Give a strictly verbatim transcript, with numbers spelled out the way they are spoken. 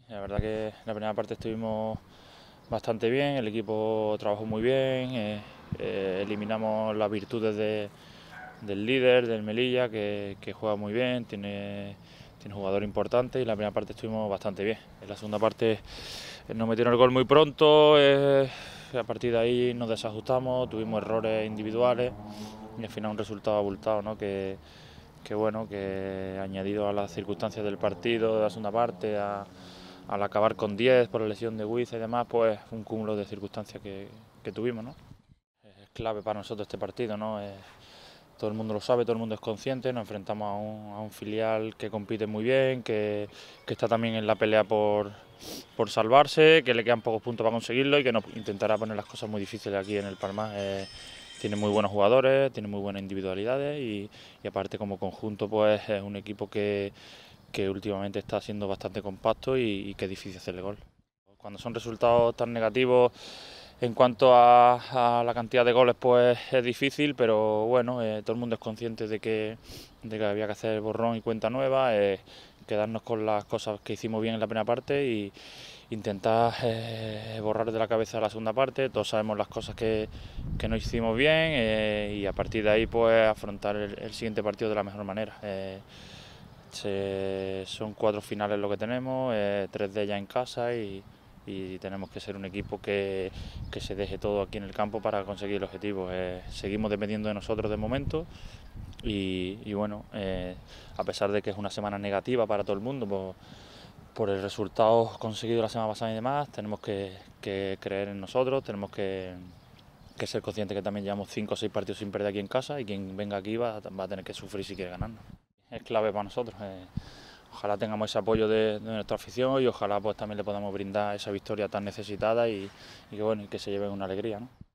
La verdad que en la primera parte estuvimos bastante bien, el equipo trabajó muy bien, eh, eh, eliminamos las virtudes de, del líder, del Melilla, que, que juega muy bien, tiene, tiene jugadores importantes y en la primera parte estuvimos bastante bien. En la segunda parte eh, nos metieron el gol muy pronto, eh, a partir de ahí nos desajustamos, tuvimos errores individuales y al final un resultado abultado, ¿no? que, que bueno, que añadido a las circunstancias del partido, de la segunda parte, a, al acabar con diez por la lesión de Huiza y demás, pues un cúmulo de circunstancias que, que tuvimos, ¿no? Es clave para nosotros este partido, ¿no? Es, todo el mundo lo sabe, todo el mundo es consciente, nos enfrentamos a un, a un filial que compite muy bien, que, que está también en la pelea por, por salvarse, que le quedan pocos puntos para conseguirlo y que nos intentará poner las cosas muy difíciles aquí en el Palmar. Eh, tiene muy buenos jugadores, tiene muy buenas individualidades y, y aparte como conjunto pues es un equipo que, que últimamente está siendo bastante compacto y, y que es difícil hacerle gol. Cuando son resultados tan negativos en cuanto a, a la cantidad de goles, pues es difícil, pero bueno, eh, todo el mundo es consciente de que, de que había que hacer borrón y cuenta nueva, eh, quedarnos con las cosas que hicimos bien en la primera parte y intentar eh, borrar de la cabeza la segunda parte. Todos sabemos las cosas que, que no hicimos bien eh, y a partir de ahí pues afrontar el, el siguiente partido de la mejor manera. Eh, se, son cuatro finales lo que tenemos, eh, tres de ellas en casa y, y tenemos que ser un equipo que, que se deje todo aquí en el campo para conseguir el objetivo. Eh, seguimos dependiendo de nosotros de momento y, y bueno, eh, a pesar de que es una semana negativa para todo el mundo, pues, por el resultado conseguido la semana pasada y demás, tenemos que, que creer en nosotros, tenemos que, que ser conscientes que también llevamos cinco o seis partidos sin perder aquí en casa y quien venga aquí va, va a tener que sufrir si quiere ganarnos. Es clave para nosotros. Eh, ojalá tengamos ese apoyo de, de nuestra afición y ojalá pues también le podamos brindar esa victoria tan necesitada y, y que bueno, y que se lleven una alegría, ¿no?